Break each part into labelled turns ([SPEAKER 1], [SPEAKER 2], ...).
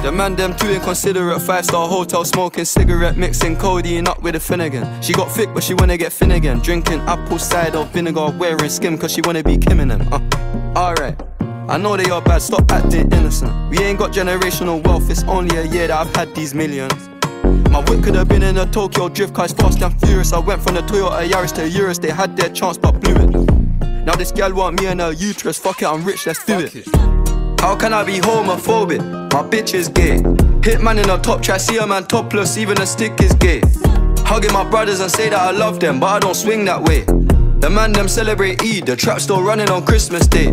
[SPEAKER 1] The man them too inconsiderate, 5-star hotel smoking cigarette, mixing codeine up with a Finnegan. She got thick but she wanna get thin again, drinking apple cider vinegar, wearing skim cause she wanna be Kim and them. Alright, I know they are bad, stop acting innocent. We ain't got generational wealth, it's only a year that I've had these millions. My whip could have been in a Tokyo drift car, it's fast and furious. I went from the Toyota Yaris to Urus, they had their chance but blew it. Now this gal want me and her uterus, fuck it, I'm rich, let's do it. How can I be homophobic? My bitch is gay. Hitman in a top try, see a man topless, even a stick is gay. Hugging my brothers and say that I love them, but I don't swing that way. The man them celebrate Eid, the trap still running on Christmas Day.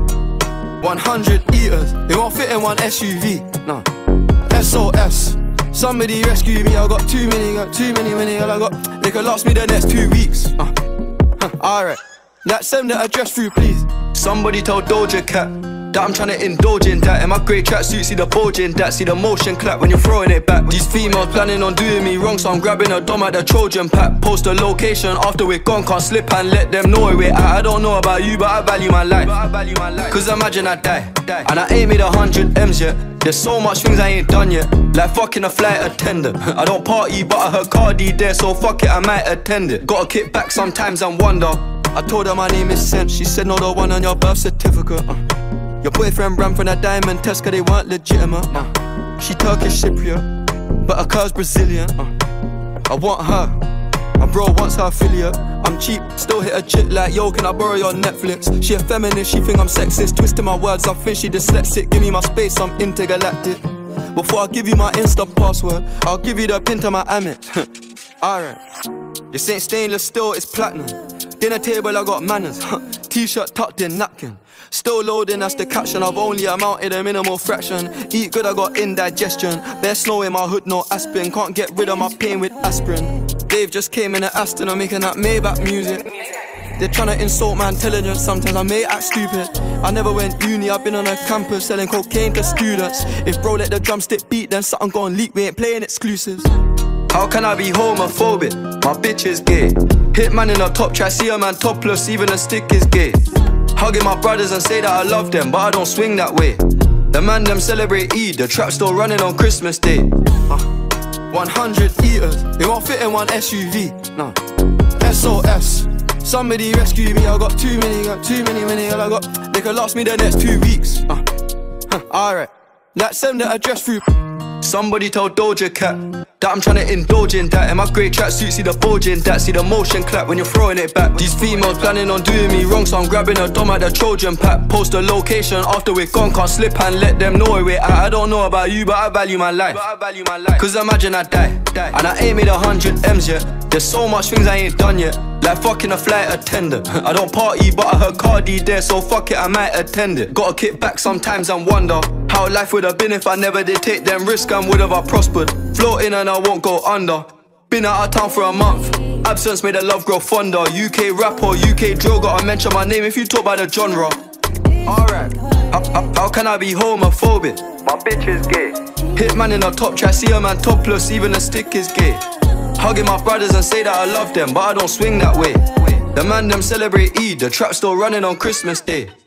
[SPEAKER 1] 100 eaters, they won't fit in one SUV. No, SOS, somebody rescue me, I got too many, all I got, they could last me the next 2 weeks. Alright, let's send the address through please. Somebody tell Doja Cat that I'm tryna indulge in that. In my grey tracksuit, see the bulge in that. See the motion clap when you're throwing it back. These females planning on doing me wrong, so I'm grabbing a dom at the Trojan pack. Post a location after we're gone, can't slip and let them know where we're at. I don't know about you, but I value my life. Cause imagine I die, and I ain't made 100 M's yet. There's so much things I ain't done yet, like fucking a flight attendant. I don't party, but I heard Cardi there, so fuck it, I might attend it. Gotta kick back sometimes and wonder. I told her my name is Sense, she said no, the one on your birth certificate. Your boyfriend ran from a diamond test cause they weren't legitimate. She Turkish Cypriot, but her curves Brazilian. I want her, my bro wants her affiliate. I'm cheap, still hit a chick like, yo, can I borrow your Netflix? She a feminist, she think I'm sexist, twisting my words, I think she dyslexic. Give me my space, I'm intergalactic. Before I give you my Insta password, I'll give you the pin to my Amex. Alright, this ain't stainless steel, it's platinum. Dinner table, I got manners. T-shirt tucked in, napkin. Still loading, that's the caption. I've only amounted a minimal fraction. Eat good, I got indigestion. Bare snow in my hood, no aspirin. Can't get rid of my pain with aspirin. Dave just came in an Aston, I'm making that Maybach music. They're tryna insult my intelligence, sometimes I may act stupid. I never went uni, I've been on a campus selling cocaine to students. If bro let the drumstick beat, then something gon' leak, we ain't playing exclusives. How can I be homophobic? My bitch is gay. Hitman in a top try, see a man topless, even a stick is gay. Hugging my brothers and say that I love them, but I don't swing that way. The man them celebrate Eid, the trap still running on Christmas Day. 100 eaters, they won't fit in one SUV. No, SOS, somebody rescue me, I got too many, all I got, they could last me the next 2 weeks. Alright, let's send the address through. Somebody tell Doja Cat that I'm tryna indulge in that. In my grey tracksuit, see the bulge in that. See the motion clap when you're throwing it back. These females planning on doing me wrong, so I'm grabbing a dom at the Trojan pack. Post a location after we're gone, can't slip and let them know where we're at. I don't know about you, but I value my life. Cause imagine I die, and I ain't made 100 M's yet. There's so much things I ain't done yet, like fucking a flight attendant. I don't party, but I heard Cardi there, so fuck it, I might attend it. Gotta kick back sometimes and wonder how life would have been if I never did take them risks, and would have I prospered. Floating and I won't go under. Been out of town for a month, absence made the love grow fonder. UK rap or UK drill, gotta mention my name if you talk about the genre. Alright, how can I be homophobic? My bitch is gay. Hitman in a top try, see a man topless, even a stick is gay. Hugging my brothers and say that I love them, but I don't swing that way. The man them celebrate Eid, the trap still running on Christmas Day.